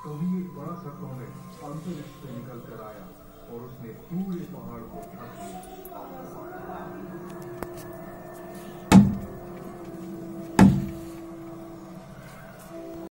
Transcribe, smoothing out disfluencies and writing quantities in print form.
कभी एक बड़ा सा टॉर्नेडो अंतरिक्ष से निकल कर आया और उसने पूरे पहाड़ को ढक दिया।